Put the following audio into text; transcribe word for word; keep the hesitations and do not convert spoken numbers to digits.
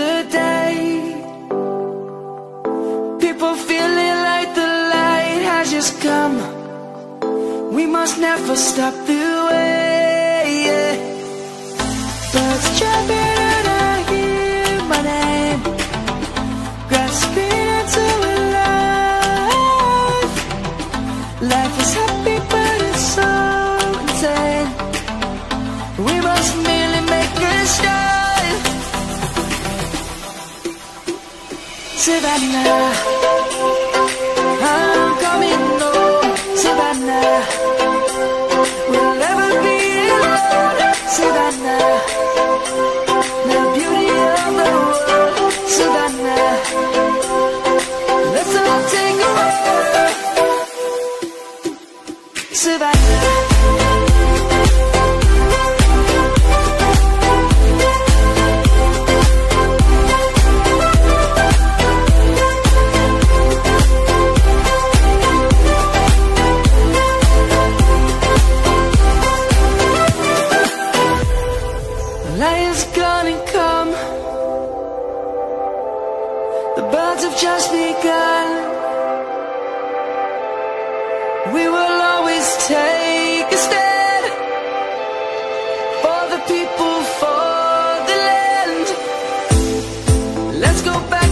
today. People feeling like the light has just come. We must never stop the way, yeah. Birds jumping and I hear my name, grasping into a life. Life is happy but it's so insane. We must merely make a start. Savannah, I'm coming home. Savannah, we'll never be alone. Savannah, the beauty of the world. Savannah, let's all take a walk. Savannah. Lion's gonna come. The birds have just begun. We will always take a stand for the people, for the land. Let's go back.